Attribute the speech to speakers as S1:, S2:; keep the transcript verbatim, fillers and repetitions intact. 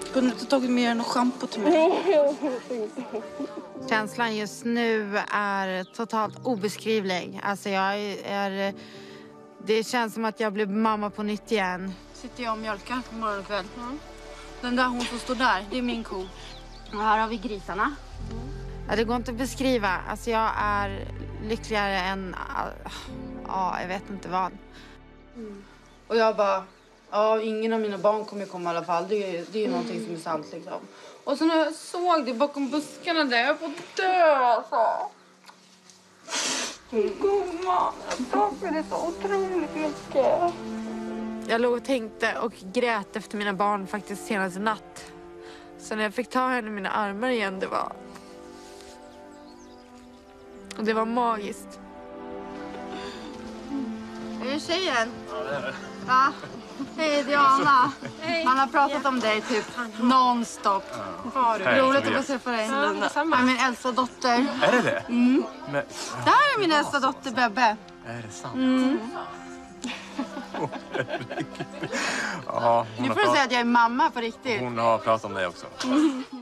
S1: Kunde du inte tagit med något shampoo till mig?
S2: Känslan just nu är totalt obeskrivlig. Alltså jag är... Det känns som att jag blev mamma på nytt igen.
S1: Sitter jag och mjölkar på morgon och kväll. Mm. Den där hon som står där, det är min ko. Och här har vi grisarna. Mm.
S2: Ja, det går inte att beskriva. Alltså jag är lyckligare än... Ja, jag vet inte vad.
S1: Mm. Och jag bara... Ja, ingen av mina barn kommer komma i alla fall. Det är, det är mm. någonting som är sant liksom. Och så när jag såg det bakom buskarna där, jag får dö alltså. Gumman, jag saknar det så otroligt mycket.
S2: Jag låg och tänkte och grät efter mina barn faktiskt senaste natt. Så när jag fick ta henne i mina armar igen, det var... Det var magiskt.
S1: Är det tjejen?
S3: Ja, det är det.
S1: Va? Hej, det är Anna. Man har pratat om dig typ non-stop.
S3: Ja.
S1: Roligt att få träffa dig. Ja, det är min äldsta dotter.
S3: Är det det?
S1: Mm.
S3: Men...
S1: Det här är min äldsta dotter, Bebbe.
S3: Är det sant?
S1: Mm.
S3: Oh, ja,
S1: nu får du säga att jag är mamma på riktigt.
S3: Hon har pratat om dig också.
S1: Mm.